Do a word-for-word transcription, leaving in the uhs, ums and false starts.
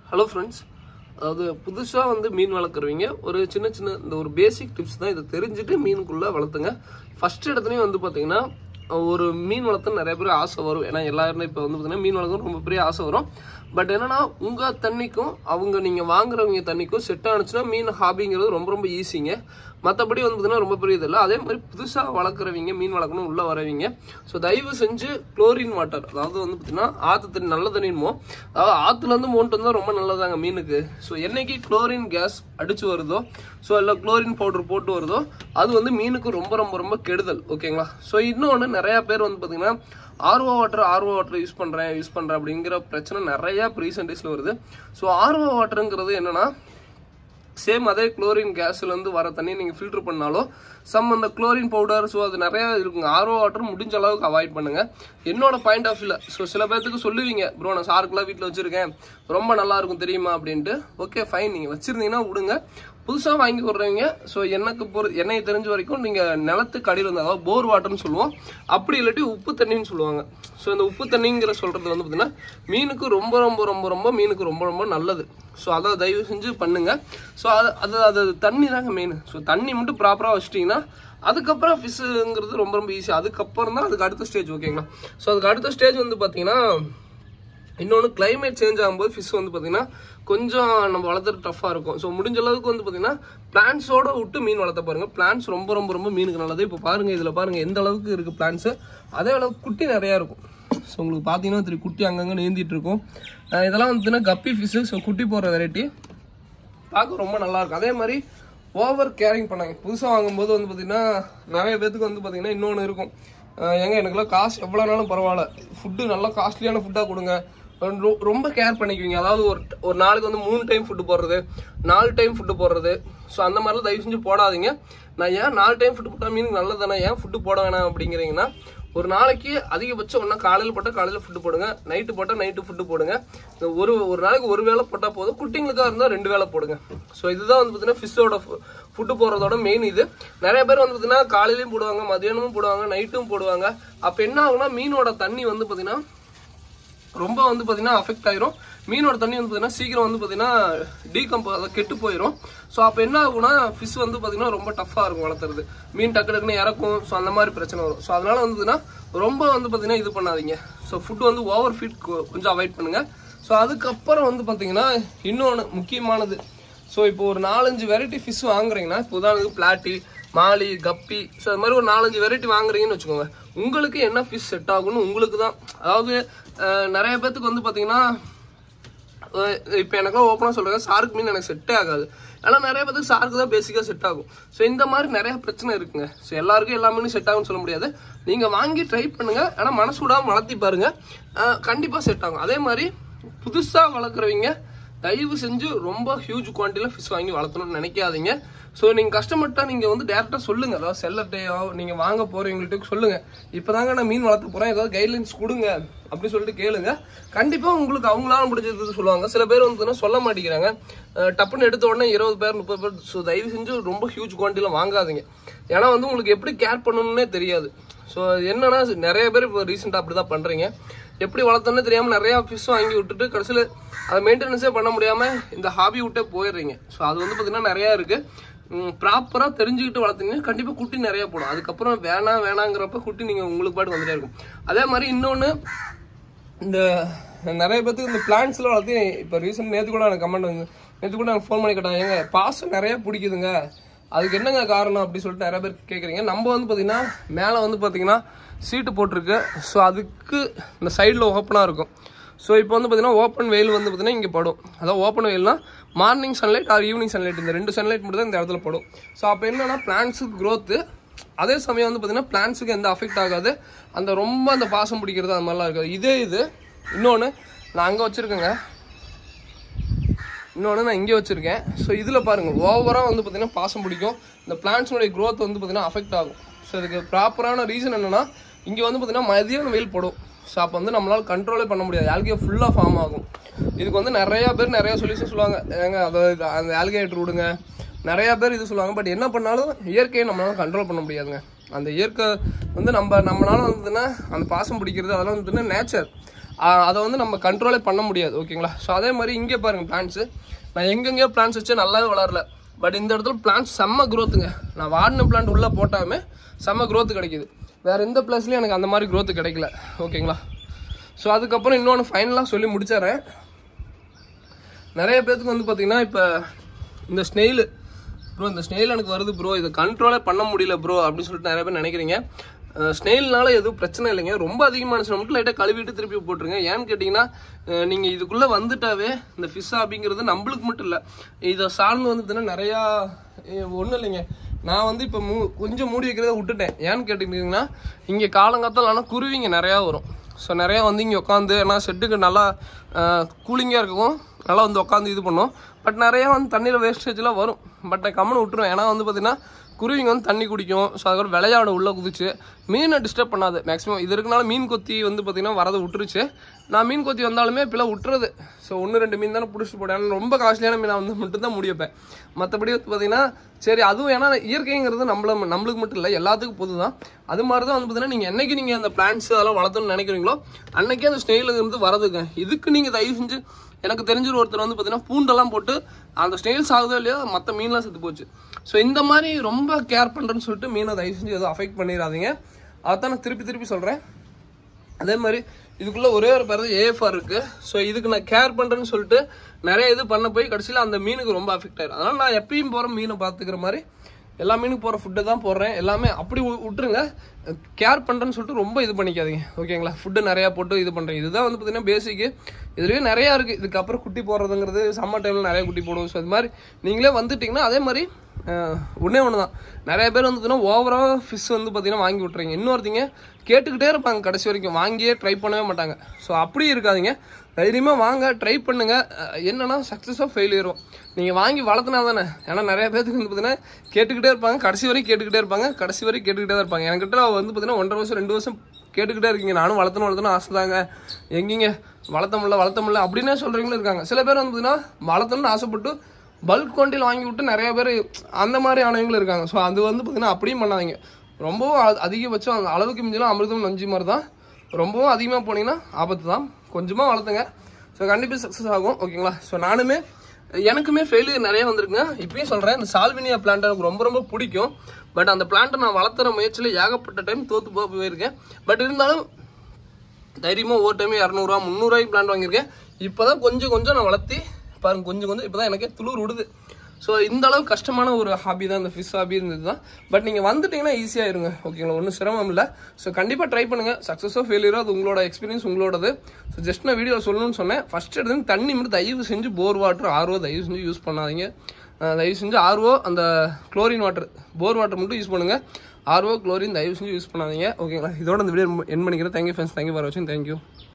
Hello friends, அதாவது புதுசா வந்து மீன் வளர்க்குறவங்க ஒரு சின்ன சின்ன இந்த ஒரு பேசிக் டிப்ஸ் தான். இதை தெரிஞ்சுட்டு மீனுக்குள்ள வளர்த்துங்க. ஃபர்ஸ்ட் இடத்துலயும் வந்து பாத்தீங்கன்னா ஒரு மீன் வளர்த்த நிறைய பேர் ஆசை வரும். ஏன்னா எல்லாருமே இப்போ வந்து பார்த்தீங்கன்னா மீன் வளர்க்கணும் ரொம்ப பெரிய ஆசை வரும். பட் என்னன்னா உங்க தண்ணிக்கும் அவங்க நீங்க வாங்குறவங்க தண்ணிக்கும் செட் ஆனிச்சுன்னா மீன் ஹாபிங்கிறது ரொம்ப ரொம்ப ஈஸிங்க. மற்றபடி வந்து பார்த்தீங்கன்னா ரொம்ப பெரிய இது இல்லை. அதே மாதிரி புதுசாக வளர்க்குறவங்க மீன் வளர்க்கணும் உள்ளே வரவங்க ஸோ தயவு செஞ்சு குளோரின் வாட்டர், அதாவது வந்து பார்த்தீங்கன்னா ஆற்று தண்ணி நல்ல தண்ணிமோ, அதாவது ஆற்றுலேருந்து மோன்ட்டு வந்தால் ரொம்ப நல்லதாங்க மீனுக்கு. ஸோ என்னைக்கு குளோரின் கேஸ் அடிச்சு வருதோ, ஸோ இல்லை குளோரின் பவுடர் போட்டு வருதோ, அது வந்து மீனுக்கு ரொம்ப ரொம்ப ரொம்ப கெடுதல். ஓகேங்களா? ஸோ இன்னொன்று நிறையா பேர் வந்து பார்த்தீங்கன்னா RO water RO water use பண்ணுறேன் யூஸ் பண்ணுறேன் அப்படிங்கிற பிரச்சனை நிறையா ரீசெண்ட் டேஸில் வருது. ஸோ ஆர்ஓ வாட்டருங்கிறது என்னன்னா சேம் அதே குளோரின் கேஸ்லேருந்து வர தண்ணி நீங்கள் ஃபில்டர் பண்ணாலும் சம் அந்த குளோரின் பவுடர், ஸோ அது நிறையா இருக்குங்க. ஆர்ஓ வாட்டர் முடிஞ்ச அளவுக்கு அவாய்ட் பண்ணுங்க. என்னோட பாயிண்ட் ஆஃப் வியூவில் ஸோ சில பேர்த்துக்கு சொல்லுவீங்க, ப்ரோ நான் சாருக்குலாம் வீட்டில் வச்சுருக்கேன் ரொம்ப நல்லா இருக்கும் தெரியுமா அப்படின்ட்டு. ஓகே ஃபைன், நீங்கள் வச்சுருந்தீங்கன்னா விடுங்க. புதுசாக வாங்கி விடுறவங்க ஸோ எனக்கு பொறு என்னை தெரிஞ்ச வரைக்கும் நீங்கள் நிலத்துக்கு அடியில் வந்து, அதாவது போர் வாட்டர்னு சொல்லுவோம், அப்படி இல்லாட்டி உப்பு தண்ணின்னு சொல்லுவாங்க. ஸோ இந்த உப்பு தண்ணிங்கிற சொல்கிறது வந்து பார்த்தீங்கன்னா மீனுக்கு ரொம்ப ரொம்ப ரொம்ப ரொம்ப மீனுக்கு ரொம்ப ரொம்ப நல்லது. ஸோ அதை தயவு செஞ்சு பண்ணுங்க. ஸோ அது அது அது தண்ணி தாங்க மெயின். ஸோ தண்ணி மட்டும் ப்ராப்பராக வச்சிட்டிங்கன்னா அதுக்கப்புறம் ஃபிஷ்ஷுங்கிறது ரொம்ப ரொம்ப ஈஸி. அதுக்கப்புறம் தான் அதுக்கு அடுத்த ஸ்டேஜ். ஓகேங்களா? ஸோ அதுக்கு அடுத்த ஸ்டேஜ் வந்து பார்த்தீங்கன்னா இன்னொன்று கிளைமேட் சேஞ்ச் ஆகும்போது ஃபிஷ் வந்து பார்த்தீங்கன்னா கொஞ்சம் நம்ம வளர்த்துறது டஃப்பாக இருக்கும். ஸோ முடிஞ்ச அளவுக்கு வந்து பார்த்தீங்கன்னா பிளான்ஸோட விட்டு மீன் வளர்த்த பாருங்க. பிளான்ஸ் ரொம்ப ரொம்ப ரொம்ப மீனுக்கு நல்லது. இப்போ பாருங்க, இதில் பாருங்க எந்த அளவுக்கு இருக்கு பிளான்ஸ், அதே அளவுக்கு குட்டி நிறையா இருக்கும். ஸோ உங்களுக்கு பார்த்தீங்கன்னா திரு குட்டி அங்கங்கே நீந்திட்டு இருக்கும். இதெல்லாம் வந்து கப்பி ஃபிஷ்ஷு. ஸோ குட்டி போடுற வெரைட்டி பார்க்க ரொம்ப நல்லா இருக்கும். அதே மாதிரி ஓவர் கேரிங் பண்ணாங்க. புதுசாக வாங்கும்போது வந்து பார்த்தீங்கன்னா நிறைய பேத்துக்கு வந்து பார்த்தீங்கன்னா இன்னொன்று இருக்கும், ஏங்க எனக்குலாம் காசு எவ்வளோ நாளும் பரவாயில்ல, ஃபுட்டு நல்லா காஸ்ட்லியான ஃபுட்டாக கொடுங்க, ரொம்ப கேர் பண்ணிக்குவீங்க. அதாவது ஒரு ஒரு நாளுக்கு வந்து மூணு டைம் ஃபுட்டு போடுறது, நாலு டைம் ஃபுட்டு போடுறது. ஸோ அந்த மாதிரிலாம் தயவு செஞ்சு போடாதீங்க. நான் ஏன் நாலு டைம் ஃபுட்டு போட்டால் மீனுக்கு நல்லது தானே, ஏன் ஃபுட்டு போட வேணாம் அப்படிங்கிறீங்கன்னா, ஒரு நாளைக்கு அதிகபட்சம் ஒன்றா காலையில் போட்டால் காலையில் ஃபுட்டு போடுங்க, நைட்டு போட்டால் நைட்டு ஃபுட்டு போடுங்க. ஒரு ஒரு நாளைக்கு ஒரு வேளை போட்டால் போதும். குட்டிங்களுக்காக இருந்தால் ரெண்டு வேளை போடுங்க. ஸோ இதுதான் வந்து பார்த்தீங்கன்னா ஃபிஷ்ஷோட ஃபுட்டு போடுறதோட மெயின் இது. நிறைய பேர் வந்து பார்த்தீங்கன்னா காலையிலையும் போடுவாங்க, மதியானமும் போடுவாங்க, நைட்டும் போடுவாங்க. அப்போ என்ன ஆகுனா மீனோட தண்ணி வந்து பார்த்தீங்கன்னா ரொம்ப வந்து பார்த்தீங்கன்னா அஃபெக்ட் ஆயிரும். மீனோட தண்ணி வந்து பார்த்தீங்கன்னா சீக்கிரம் வந்து பார்த்தீங்கன்னா டீகம்போ அதை கெட்டு போயிடும். ஸோ அப்போ என்ன ஆகுனா ஃபிஷ் வந்து பார்த்தீங்கன்னா ரொம்ப டஃப்பாக இருக்கும் வளர்த்துறது. மீன் டக்கு டக்குன்னு இறக்கும். ஸோ அந்த மாதிரி பிரச்சனை வரும். ஸோ அதனால வந்துன்னா ரொம்ப வந்து பார்த்தீங்கன்னா இது பண்ணாதீங்க. ஸோ ஃபுட் வந்து ஓவர் ஃபீட் கொஞ்சம் அவாய்ட் பண்ணுங்க. ஸோ அதுக்கப்புறம் வந்து பார்த்தீங்கன்னா இன்னொன்று முக்கியமானது, ஸோ இப்போ ஒரு நாலஞ்சு வெரைட்டி ஃபிஷ் வாங்குறீங்கன்னா, இப்போ உதாரணத்துக்கு பிளாட்டி, மாலி, கப்பி, ஸோ அது மாதிரி ஒரு நாலஞ்சு வெரைட்டி வாங்குறீங்கன்னு வச்சுக்கோங்க. உங்களுக்கு என்ன ஃபிஷ் செட் ஆகும்னு உங்களுக்கு தான். அதாவது நிறைய பேர்த்துக்கு வந்து பார்த்தீங்கன்னா இப்போ எனக்குலாம் ஓப்பனாக சொல்கிறேன், சார்க் மீன் எனக்கு செட்டே ஆகாது. ஆனால் நிறைய பேருக்கு சார்க்கு தான் பேசிக்காக செட் ஆகும். ஸோ இந்த மாதிரி நிறைய பிரச்சனை இருக்குங்க. ஸோ எல்லாருக்கும் எல்லா மீனும் செட் ஆகும்னு சொல்ல முடியாது. நீங்கள் வாங்கி ட்ரை பண்ணுங்க, ஆனால் மனசு விடாமல் வளர்த்தி பாருங்க, கண்டிப்பாக செட் ஆகும். அதே மாதிரி புதுசாக வளர்க்குறவங்க தயவு செஞ்சு ரொம்ப ஹியூஜ் குவான்டிட்டியில் ஃபிஷ் வாங்கி வளர்த்தணும்னு நினைக்காதீங்க. ஸோ நீங்கள் கஷ்டப்பட்டா நீங்கள் வந்து டேரெக்டாக சொல்லுங்கள், அதாவது செல்லர்ட்டையோ நீங்கள் வாங்க போகிறவங்கள்ட்ட சொல்லுங்கள், இப்போ தாங்க நான் மீன் வளர்த்த போகிறேன், ஏதாவது கைட்லைன்ஸ் கொடுங்க அப்படின்னு சொல்லிட்டு கேளுங்க. கண்டிப்பாக உங்களுக்கு அவங்களால முடிஞ்சது சொல்லுவாங்க. சில பேர் வந்து சொல்ல மாட்டேங்கிறாங்க, டப்புன்னு எடுத்த உடனே இருபது பேர் முப்பது பேர். ஸோ தயவு செஞ்சு ரொம்ப ஹியூஜ் குவான்டிட்டியில் வாங்காதீங்க. ஏன்னா வந்து உங்களுக்கு எப்படி கேர் பண்ணணும்னே தெரியாது. ஸோ என்னன்னா நிறைய பேர் இப்போ ரீசெண்டாக அப்படி தான் பண்ணுறீங்க. எப்படி வளர்த்தோன்னே தெரியாமல் நிறையா ஃபிஷ் வாங்கி விட்டுட்டு கடைசியில் அதை மெயின்டெனன்ஸே பண்ண முடியாமல் இந்த ஹாபி விட்டே போயிடுறீங்க. ஸோ அது வந்து பார்த்தீங்கன்னா நிறையா இருக்குது. ப்ராப்பராக தெரிஞ்சுக்கிட்டு வளர்த்தீங்கன்னா கண்டிப்பாக குட்டி நிறையா போடும். அதுக்கப்புறம் வேணாம் வேணாங்கிறப்ப குட்டி நீங்கள் உங்களுக்கு பாட்டு வந்துட்டே இருக்கும். அதே மாதிரி இன்னொன்று, இந்த நிறைய பேருக்கு இந்த பிளான்ஸ்லாம் வளர்த்தி இப்போ ரீசெண்ட் நேற்று கூட எனக்கு கமெண்ட் வந்து நேற்று கூட எனக்கு ஃபோன் பண்ணி கேட்டாங்க, ஏங்க பாசம் நிறையா பிடிக்குதுங்க, அதுக்கு என்னங்க காரணம் அப்படி சொல்லிட்டு நிறைய பேர் கேட்குறீங்க. நம்ம வந்து பார்த்தீங்கன்னா மேலே வந்து பார்த்தீங்கன்னா சீட்டு போட்டிருக்கு. ஸோ அதுக்கு இந்த சைடில் ஓப்பனாக இருக்கும். ஸோ இப்போ வந்து பார்த்தீங்கன்னா ஓப்பன் வெயில் வந்து பார்த்தீங்கன்னா இங்கே படும். அதாவது ஓப்பன் வெயில்னா morning sunlight or evening sunlight, இந்த ரெண்டு சன்லைட் மட்டும் தான் இந்த இடத்துல படும். ஸோ அப்போ என்னன்னா பிளான்ஸுக்கு க்ரோத்து, அதே சமயம் வந்து பார்த்தீங்கன்னா பிளான்ஸுக்கு எந்த அஃபெக்ட் ஆகாது. அந்த ரொம்ப அந்த பாசம் பிடிக்கிறது அந்த மாதிரிலாம் இருக்காது. இதே இது இன்னொன்று நான் அங்கே வச்சுருக்கேங்க, இன்னொன்று நான் இங்கே வச்சுருக்கேன். ஸோ இதில் பாருங்கள் ஓவராக வந்து பார்த்தீங்கன்னா பாசம் பிடிக்கும். இந்த பிளான்ஸோடைய க்ரோத் வந்து பார்த்தீங்கன்னா அஃபெக்ட் ஆகும். ஸோ இதுக்கு ப்ராப்பரான ரீசன் என்னென்னா, இங்கே வந்து பார்த்தீங்கன்னா மதியம் வெயில் படும். ஸோ அப்போ வந்து நம்மளால் கண்ட்ரோலே பண்ண முடியாது, ஆல்கே ஃபுல்லாக ஃபார்ம் ஆகும். இதுக்கு வந்து நிறையா பேர் நிறையா சொல்யூஷன் சொல்லுவாங்க, ஏங்க அதை அந்த ஆல்கேட்டர் விடுங்க, நிறையா பேர் இது சொல்லுவாங்க. பட் என்ன பண்ணாலும் இயற்கையை நம்மளால் கண்ட்ரோல் பண்ண முடியாதுங்க. அந்த இயற்கை வந்து நம்ம நம்மளால வந்துன்னா அந்த பாசம் பிடிக்கிறது அதெல்லாம் வந்துன்னா நேச்சர். அதை வந்து நம்ம கண்ட்ரோலே பண்ண முடியாது ஓகேங்களா. ஸோ அதே மாதிரி இங்கே பாருங்கள் பிளான்ட்ஸு, நான் எங்கெங்கேயோ பிளான்ட்ஸ் வச்சு நல்லாவே வளரல, பட் இந்த இடத்துல பிளான்ட்ஸ் செம்ம க்ரோத்துங்க. நான் வாடின பிளான்ட் உள்ளே போட்டாலுமே செம்ம க்ரோத்து கிடைக்கிது. வேறு எந்த பிளேஸ்லையும் எனக்கு அந்த மாதிரி க்ரோத்து கிடைக்கல ஓகேங்களா. ஸோ அதுக்கப்புறம் இன்னொன்று ஃபைனலாக சொல்லி முடிச்சிடறேன். நிறைய பேருக்கு வந்து பார்த்திங்கன்னா இப்போ இந்த ஸ்னெயிலு ப்ரோ, இந்த ஸ்னெயில் எனக்கு வருது ப்ரோ, இதை கண்ட்ரோலே பண்ண முடியல ப்ரோ அப்படின்னு சொல்லிட்டு நிறைய பேர் நினைக்கிறீங்க. ஸ்னெயில்னால எதுவும் பிரச்சனை இல்லைங்க. ரொம்ப அதிகமான மட்டும் லைட்டாக கழுவிட்டு திருப்பி போட்டுருங்க. ஏன்னு கேட்டிங்கன்னா நீங்கள் இதுக்குள்ளே வந்துட்டாவே இந்த ஃபிஷ் ஹாபிங்கிறது நம்மளுக்கு மட்டும் இல்லை, இதை சார்ந்து வந்துட்டுன்னா நிறையா ஒன்றும் இல்லைங்க. நான் வந்து இப்போ மூ கொஞ்சம் மூடி வைக்கிறத விட்டுட்டேன். ஏன்னு கேட்டிங்கன்னா இங்கே காலங்காத்தால் ஆனால் குருவிங்க நிறையா வரும். ஸோ நிறையா வந்து இங்கே உட்காந்து, ஏன்னா செட்டுக்கு நல்லா கூலிங்காக இருக்கும், நல்லா வந்து உட்காந்து இது பண்ணும். பட் நிறையா வந்து தண்ணியில் வேஸ்டேஜ்லாம் வரும், பட் நான் கம்மனு விட்டுருவேன். ஏன்னா வந்து பார்த்திங்கன்னா குருவிங்க வந்து தண்ணி குடிக்கும். ஸோ அதுக்கப்புறம் விளையாட உள்ளே குதிச்சு மீனை டிஸ்டர்ப் பண்ணாது. மேக்ஸிமம் இது இருக்கனால மீன் கொத்தி வந்து பார்த்திங்கன்னா வரதை விட்டுருச்சு. நான் மீன் கொத்தி வந்தாலுமே இப்போலாம் விட்டுறது. ஸோ ஒன்று ரெண்டு மீன் தானே பிடிச்சிட்டு போட்டேன். ஏன்னா ரொம்ப காஸ்ட்லியான மீனை வந்து மட்டும்தான் முடி வைப்பேன். மற்றபடி வந்து பார்த்திங்கன்னா சரி, அதுவும் ஏன்னா இயற்கைங்கிறது நம்மள நம்மளுக்கு மட்டும் இல்லை, எல்லாத்துக்கும் பொது தான். அது மாதிரி தான் வந்து பார்த்திங்கன்னா நீங்கள் என்றைக்கு நீங்கள் அந்த பிளான்ட்ஸ் அதெல்லாம் வளர்த்தணும்னு நினைக்கிறீங்களோ அன்றைக்கே அந்த ஸ்னெயிலுங்கிறது வரதுங்க. இதுக்கு நீங்கள் தயவு செஞ்சு, எனக்கு தெரிஞ்ச ஒருத்தர் வந்து பார்த்தீங்கன்னா பூண்டெல்லாம் போட்டு அந்த ஸ்னெயில்ஸ் ஆகுதோ இல்லையோ மற்ற மீன்லாம் செத்து போச்சு. ஸோ இந்த மாதிரி ரொம்ப கேர் பண்ணுறேன்னு சொல்லிட்டு மீனை தயவு செஞ்சு எதுவும் அஃபெக்ட் பண்ணிடாதீங்க. அதான் நான் திருப்பி திருப்பி சொல்கிறேன். அதே மாதிரி இதுக்குள்ளே ஒரே ஒரு பேர் தான் ஏஎஃப்ஆர் இருக்குது. ஸோ இதுக்கு நான் கேர் பண்ணுறேன்னு சொல்லிட்டு நிறைய இது பண்ண போய் கடைசியில் அந்த மீனுக்கு ரொம்ப அஃபெக்ட் ஆயிடும். அதனால் நான் எப்பயும் போகிற மீனை பார்த்துக்கிற மாதிரி எல்லா மீனுக்கு போகிற ஃபுட்டை தான் போடுறேன். எல்லாமே அப்படி விட்டுருங்க. கேர் பண்ணுறேன்னு சொல்லிட்டு ரொம்ப இது பண்ணிக்காதீங்க ஓகேங்களா. ஃபுட்டு நிறையா போட்டு இது பண்ணுறேன். இதுதான் வந்து பார்த்திங்கன்னா பேசிக்கு. இதுலேயே நிறையா இருக்குது. இதுக்கப்புறம் குட்டி போடுறதுங்கிறது சம்மர் டைமில் நிறைய குட்டி போடுவோம். ஸோ அது மாதிரி நீங்களே வந்துட்டிங்கன்னா அதே மாதிரி ஒன்றே ஒன்று தான். நிறைய பேர் வந்து பார்த்தீங்கன்னா ஓவராக ஃபிஷ் வந்து பார்த்திங்கன்னா வாங்கி விட்றீங்க. இன்னொருத்திங்க கேட்டுக்கிட்டே இருப்பாங்க கடைசி வரைக்கும், வாங்கியே ட்ரை பண்ணவே மாட்டாங்க. ஸோ அப்படி இருக்காதிங்க, தைரியமாக வாங்க, ட்ரை பண்ணுங்கள். என்னென்னா சக்ஸஸாக ஃபெயிலியரும் நீங்கள் வாங்கி வளர்த்துனா தானே. ஏன்னா நிறைய பேருக்கு வந்து பார்த்தீங்கன்னா கேட்டுக்கிட்டே இருப்பாங்க, கடைசி வரைக்கும் கேட்டுக்கிட்டே இருப்பாங்க, கடைசி வரைக்கும் கேட்டுக்கிட்டே தான் இருப்பாங்க. என்கிட்ட வந்து பார்த்தீங்கன்னா ஒன்றரை வருஷம் ரெண்டு வருஷம் கேட்டுக்கிட்டே இருக்கீங்க. நானும் வளர்த்தணும் வளர்த்தணும் ஆசை தாங்க, எங்கேங்க வளர்த்த முடியல வளர்த்த முடியல அப்படின்னே சொல்கிறீங்களும் இருக்காங்க. சில பேர் வந்து பார்த்தீங்கன்னா வளர்த்தணும்னு ஆசைப்பட்டு பல்க் குவான்டிட்டியில் வாங்கி விட்டு நிறைய பேர் அந்த மாதிரி ஆனவங்களும் இருக்காங்க. ஸோ அது வந்து பார்த்தீங்கன்னா அப்படியும் பண்ணாதீங்க. ரொம்பவும் அதிகபட்சம் அந்த அளவுக்கு மிஞ்சலாம் அமிர்தம் நஞ்சு மாதிரி தான். ரொம்பவும் அதிகமாக போனீங்கன்னா ஆபத்து தான். கொஞ்சமாக வளர்த்துங்க. ஸோ கண்டிப்பாக சக்ஸஸ் ஆகும் ஓகேங்களா. ஸோ நானுமே எனக்குமே ஃபெயிலியர் நிறைய வந்திருக்குங்க. இப்பயும் சொல்கிறேன், இந்த சால்வினியா பிளான்ட் எனக்கு ரொம்ப ரொம்ப பிடிக்கும். பட் அந்த பிளான்ட்டை நான் வளர்த்துற முயற்சியில் ஏகப்பட்ட டைம் தோற்று போக போயிருக்கேன். பட் இருந்தாலும் தைரியமாக ஒவ்வொரு டைமே இரநூறுவா முந்நூறுவாய்க்கு பிளான்ட் வாங்கியிருக்கேன். இப்போ தான் கொஞ்சம் கொஞ்சம் நான் வளர்த்தி பாருங்கள், கொஞ்சம் கொஞ்சம் இப்போ தான் எனக்கே துளிர் விடுது. ஸோ இந்த அளவு கஷ்டமான ஒரு ஹாபி தான் இந்த ஃபிஷ் ஹாபி இருந்தது தான். பட் நீங்கள் வந்துட்டிங்கன்னா ஈஸியாக இருங்க ஓகேங்களா, ஒன்றும் சிரமம் இல்லை. ஸோ கண்டிப்பாக ட்ரை பண்ணுங்கள். சக்ஸஸோ ஃபெயிலியரோ அது உங்களோட எக்ஸ்பீரியன்ஸ் உங்களோடது. ஸோ ஜஸ்ட் நான் வீடியோ சொல்லணும்னு சொன்னேன். ஃபஸ்ட் எடுத்து தண்ணி மட்டும் தயவு செஞ்சு போர் வாட்டர் ஆர்ஓ தயவு செஞ்சு யூஸ் பண்ணாதீங்க. தயவு செஞ்சு ஆர்ஓ அந்த குளோரின் வாட்டர், போர் வாட்டர் மட்டும் யூஸ் பண்ணுங்கள். ஆர்ஓ குளோரின் தயவு செஞ்சு யூஸ் பண்ணாதீங்க ஓகேங்களா. இதோட இந்த வீடியோ என் பண்ணிக்கிறேன். தேங்க்யூ ஃப்ரெண்ட்ஸ், தேங்க்யூ ஃபார் வாட்சிங், தேங்க்யூ.